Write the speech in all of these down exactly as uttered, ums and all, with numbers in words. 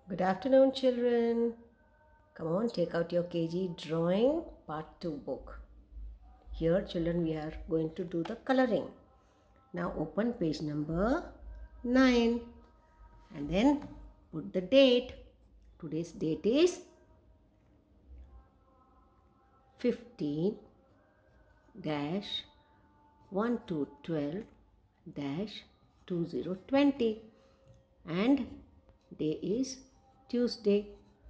Good afternoon, children. Come on, take out your K G drawing part two book. Here, children, we are going to do the coloring. Now, open page number nine and then put the date. Today's date is fifteen dash one two twelve dash two zero twenty and day is Tuesday.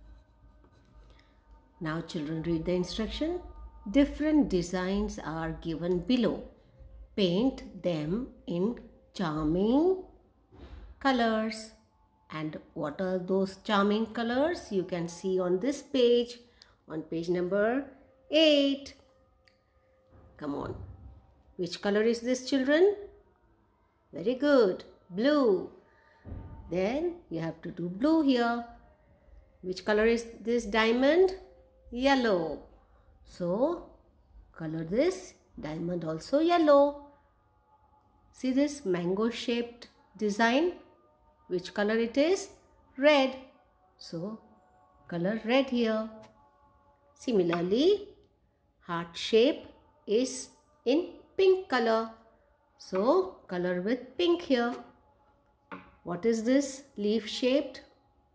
Now children, read the instruction. Different designs are given below. Paint them in charming colors. And what are those charming colors? You can see on this page, on page number eight. Come on. Which color is this, children? Very good. Blue. Then you have to do blue here. Which color is this diamond? Yellow. So, color this diamond also yellow. See this mango shaped design? Which color it is? Red. So, color red here. Similarly, heart shape is in pink color. So, color with pink here. What is this leaf shaped?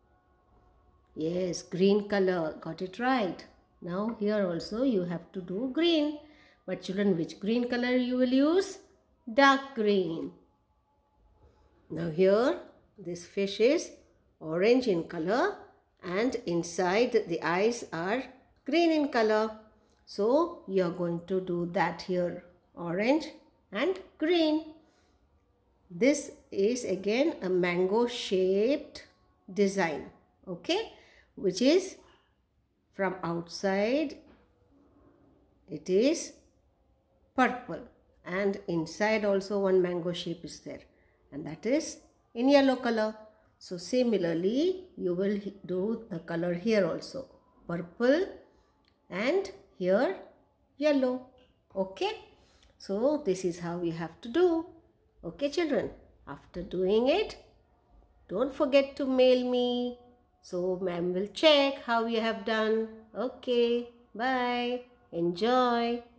Yes, green color. Got it right. Now here also you have to do green. But children, which green color you will use? Dark green. Now here this fish is orange in color and inside the eyes are green in color. So you are going to do that here. Orange and green. This is again a mango shaped design. Okay. Which is from outside it is purple and inside also one mango shape is there and that is in yellow color. So similarly you will do the color here also, purple and here yellow. Okay, so this is how you have to do. Okay children, after doing it, don't forget to mail me. So ma'am will check how you have done. Okay, bye. Enjoy.